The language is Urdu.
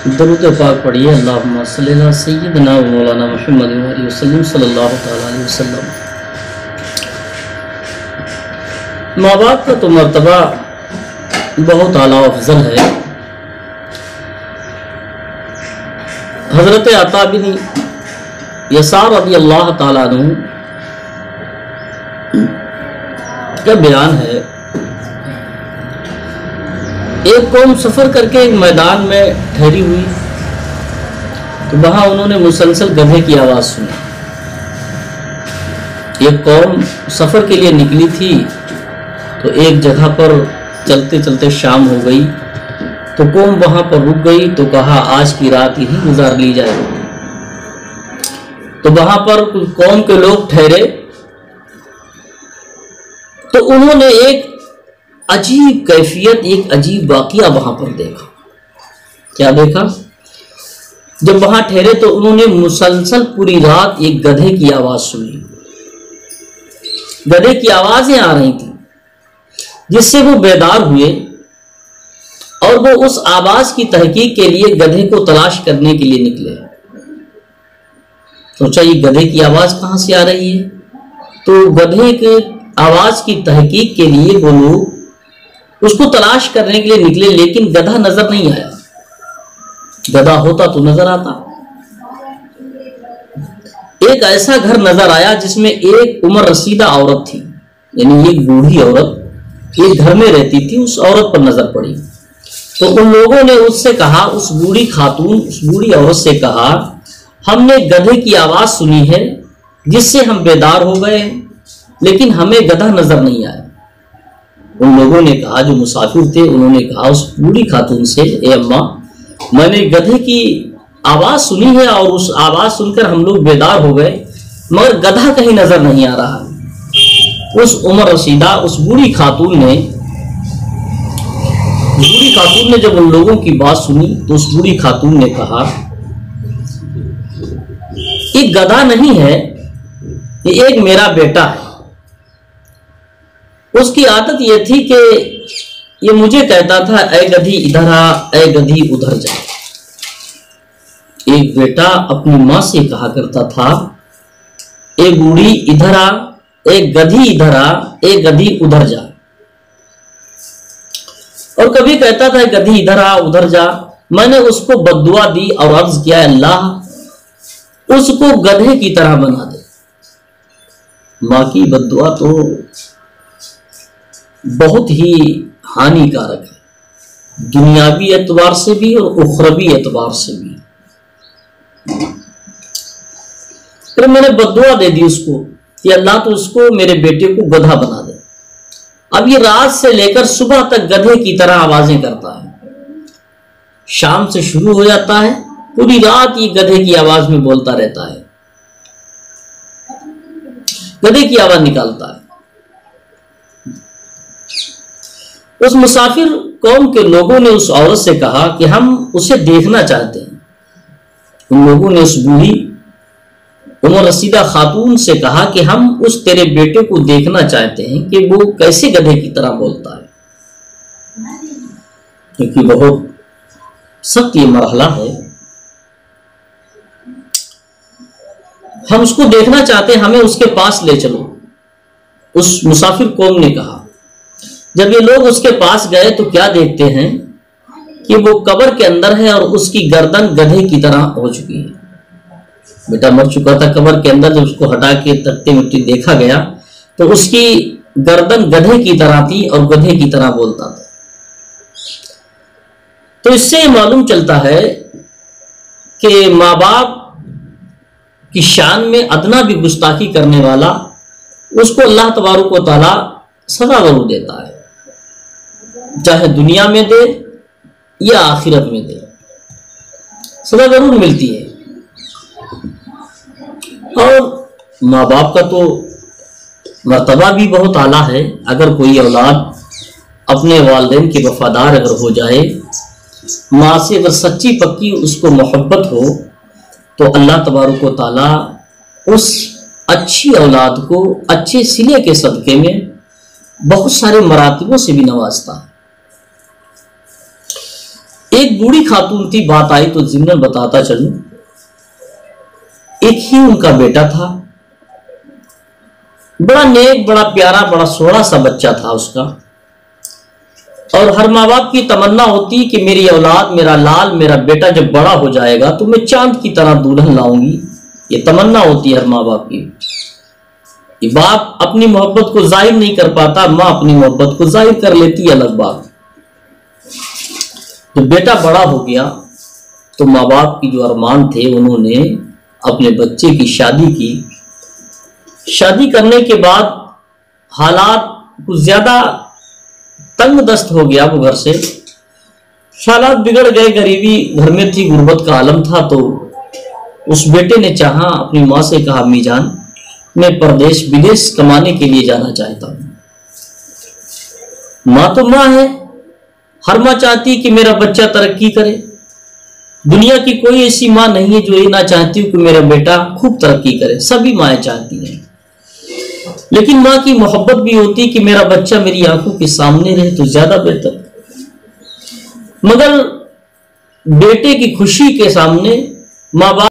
درود پاک پڑھیے اللہم صلی علی سیدنا و مولانا محمد علیہ وسلم صلی اللہ تعالیٰ علیہ وسلم۔ ماں باپ کا تو مرتبہ بہت اعلیٰ و افضل ہے۔ حضرت عطا بن یسار رضی اللہ تعالیٰ عنہ کا بیان ہے، ایک قوم سفر کر کے ایک میدان میں ٹھہری ہوئی تو وہاں انہوں نے مسلسل گدھے کی آواز سنی۔ ایک قوم سفر کے لیے نکلی تھی تو ایک جگہ پر چلتے چلتے شام ہو گئی تو قوم وہاں پر رک گئی تو کہا آج کی رات یہیں گزار لی جائے۔ تو وہاں پر کچھ قوم کے لوگ ٹھہرے تو انہوں نے ایک عجیب کیفیت، ایک عجیب واقعہ وہاں پر دیکھا۔ کیا دیکھا؟ جب وہاں ٹھہرے تو انہوں نے مسلسل پوری رات ایک گدھے کی آواز سنی۔ گدھے کی آوازیں آ رہی تھیں جس سے وہ بیدار ہوئے اور وہ اس آواز کی تحقیق کے لیے گدھے کو تلاش کرنے کے لیے نکلے۔ سوچا یہ گدھے کی آواز کہاں سے آ رہی ہے؟ تو گدھے کے آواز کی تحقیق کے لیے وہ لوگ اس کو تلاش کرنے کے لیے نکلے، لیکن گدھا نظر نہیں آیا۔ گدھا ہوتا تو نظر آتا۔ ایک ایسا گھر نظر آیا جس میں ایک عمر رسیدہ عورت تھی، یعنی ایک بوڑھی عورت ایک گھر میں رہتی تھی۔ اس عورت پر نظر پڑی تو ان لوگوں نے اس سے کہا، اس بوڑھی خاتون، اس بوڑھی عورت سے کہا، ہم نے گدھے کی آواز سنی ہے جس سے ہم بیدار ہو گئے لیکن ہمیں گدھا نظر نہیں آیا۔ ان لوگوں نے کہا، جو مسافر تھے انہوں نے کہا اس بوڑھی خاتون سے، اے اماں، میں نے گدھے کی آواز سنی ہے اور اس آواز سن کر ہم لوگ بیدار ہو گئے مگر گدھا کہیں نظر نہیں آ رہا۔ اس عمر رسیدہ، اس بوڑھی خاتون نے جب ان لوگوں کی بات سنی تو اس بوڑھی خاتون نے کہا، یہ گدھا نہیں ہے، یہ ایک میرا بیٹا ہے۔ اس کی عادت یہ تھی کہ یہ مجھے کہتا تھا، اے گدھی ادھر آ، اے گدھی ادھر جا۔ ایک بیٹا اپنی ماں سے کہا کرتا تھا، اے بوڑھی ادھر آ، اے گدھی ادھر آ، اے گدھی ادھر جا۔ اور کبھی کہتا تھا، گدھی ادھر آ ادھر جا۔ میں نے اس کو بد دعا دی اور عرض کیا، اللہ اس کو گدھے کی طرح بنا دے۔ ماں کی بد دعا تو بہت ہی ہانی کارک ہے، دنیاوی اعتبار سے بھی اور اخروی اعتبار سے بھی۔ پھر میں نے بد دعا دے دی اس کو کہ اللہ تو اس کو، میرے بیٹے کو گدھا بنا دے۔ اب یہ رات سے لے کر صبح تک گدھے کی طرح آوازیں کرتا ہے۔ شام سے شروع ہو جاتا ہے، پوری رات یہ گدھے کی آواز میں بولتا رہتا ہے، گدھے کی آواز نکالتا ہے۔ اس مسافر قوم کے لوگوں نے اس عورت سے کہا کہ ہم اسے دیکھنا چاہتے ہیں۔ ان لوگوں نے اس بوڑھی عمر رسیدہ خاتون سے کہا کہ ہم اس تیرے بیٹے کو دیکھنا چاہتے ہیں کہ وہ کیسے گدھے کی طرح بولتا ہے، کیونکہ بہت سخت یہ مرحلہ ہے۔ ہم اس کو دیکھنا چاہتے ہیں، ہمیں اس کے پاس لے چلو۔ اس مسافر قوم نے کہا۔ جب یہ لوگ اس کے پاس گئے تو کیا دیکھتے ہیں کہ وہ قبر کے اندر ہے اور اس کی گردن گدھے کی طرح ہو چکی ہے۔ بیٹا مر چکا تھا قبر کے اندر، جب اس کو ہٹا کے تختے مٹی دیکھا گیا تو اس کی گردن گدھے کی طرح تھی اور گدھے کی طرح بولتا تھا۔ تو اس سے یہ معلوم چلتا ہے کہ ماں باپ کی شان میں ادنا بھی گستاخی کرنے والا، اس کو اللہ تبارک و تعالی سزا ضرور دیتا ہے، چاہے دنیا میں دے یا آخرت میں دے، سزا ضرور ملتی ہے۔ اور ماں باپ کا تو مرتبہ بھی بہت اعلیٰ ہے۔ اگر کوئی اولاد اپنے والدین کے وفادار اگر ہو جائے، ماں سے اگر سچی پکی اس کو محبت ہو تو اللہ تبارک و تعالیٰ اس اچھی اولاد کو اچھے سلے کے صدقے میں بہت سارے مراتبوں سے بھی نوازتا ہے۔ ایک بوڑھی خاتون تھی، بات آئی تو ضمن بتاتا چلوں، ایک ہی ان کا بیٹا تھا، بڑا نیک، بڑا پیارا، بڑا سوڑا سا بچہ تھا اس کا، اور ہر ماں باپ کی تمنا ہوتی کہ میری اولاد، میرا لال، میرا بیٹا جب بڑا ہو جائے گا تو میں چاند کی طرح دلہن لاؤں گی، یہ تمنا ہوتی ہے ہر ماں باپ کی۔ باپ اپنی محبت کو ظاہر نہیں کر پاتا، ماں اپنی محبت کو ظاہر کر لیتی ہے، الگ بات۔ جب بیٹا بڑا ہو گیا تو ماں باپ کی جو ارمان تھے انہوں نے اپنے بچے کی شادی کی۔ شادی کرنے کے بعد حالات کچھ زیادہ تنگ دست ہو گیا وہ گھر سے، حالات بگڑ گئے، غریبی گھر میں تھی، غربت کا عالم تھا، تو اس بیٹے نے چاہا، اپنی ماں سے کہا امی جان میں پردیش بدیش کمانے کے لیے جانا چاہتا ہوں۔ ماں تو ماں ہے، ہر ماں چاہتی کہ میرا بچہ ترقی کرے، دنیا کی کوئی ایسی ماں نہیں ہے جو یہ نہ چاہتی کہ میرا بیٹا خوب ترقی کرے، سبھی مائیں چاہتی ہیں، لیکن ماں کی محبت بھی ہوتی کہ میرا بچہ میری آنکھوں کے سامنے رہے تو زیادہ بہتر۔ مگر بیٹے کی خوشی کے سامنے ماں باپ